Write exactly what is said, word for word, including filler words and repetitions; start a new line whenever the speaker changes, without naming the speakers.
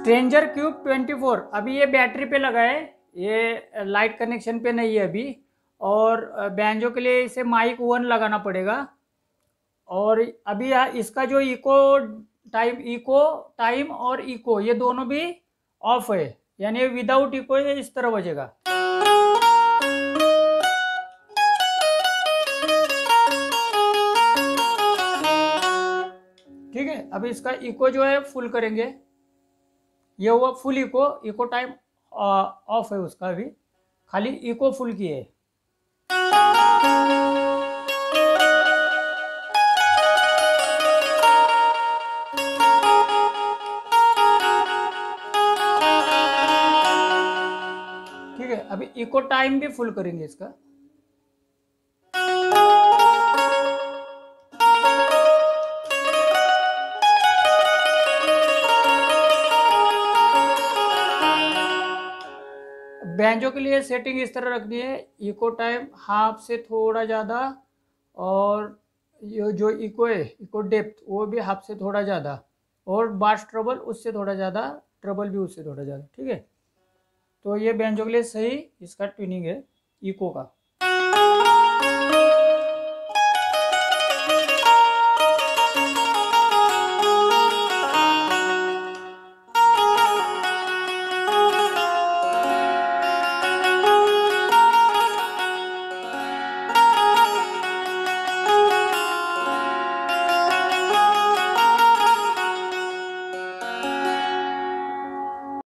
Stranger cube twenty four, अभी ये battery पे लगा है, ये लाइट कनेक्शन पे नहीं है अभी। और बैंजो के लिए इसे माइक वन लगाना पड़ेगा। और अभी यहाँ इसका जो इको टाइम इको टाइम और इको ये दोनों भी ऑफ है, यानी विदाउट इको ये इस तरह बजेगा। ठीक है, अभी इसका इको जो है फुल करेंगे, ये हुआ full eco. Eco time off है उसका, अभी खाली इको फुल की है। ठीक है, अभी इको टाइम भी फुल करेंगे इसका। बैंजो के लिए सेटिंग इस तरह रखनी है, इको टाइम हाफ से थोड़ा ज़्यादा, और ये जो इको है इको डेप्थ वो भी हाफ से थोड़ा ज़्यादा, और बास ट्रबल उससे थोड़ा ज़्यादा, ट्रबल भी उससे थोड़ा ज़्यादा। ठीक है, तो ये बैंजो के लिए सही इसका ट्यूनिंग है इको का।